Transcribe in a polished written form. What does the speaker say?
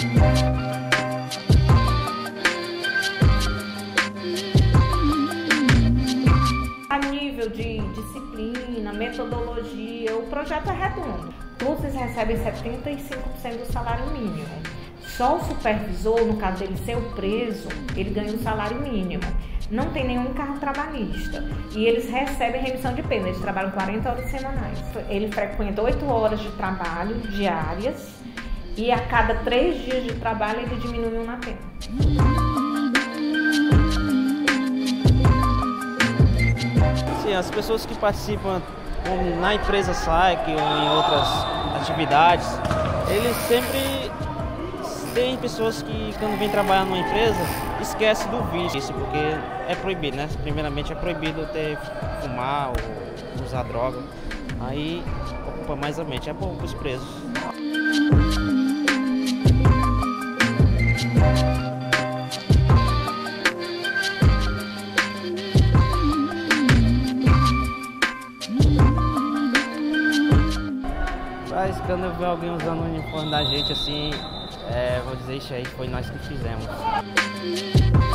A nível de disciplina, metodologia, o projeto é redondo. Todos eles recebem 75% do salário mínimo. Só o supervisor, no caso dele ser o preso, ele ganha o salário mínimo. Não tem nenhum encargo trabalhista. E eles recebem remissão de pena, eles trabalham 40 horas semanais. Ele frequenta 8 horas de trabalho diárias e a cada 3 dias de trabalho ele diminui uma pena. Sim, as pessoas que participam na empresa SAIC ou em outras atividades, eles sempre tem pessoas que quando vêm trabalhar numa empresa esquecem do vício, isso porque é proibido, né? Primeiramente é proibido fumar ou usar droga, aí ocupa mais a mente, é bom para os presos. Mas quando eu ver alguém usando o uniforme da gente assim, vou dizer, isso aí foi nós que fizemos.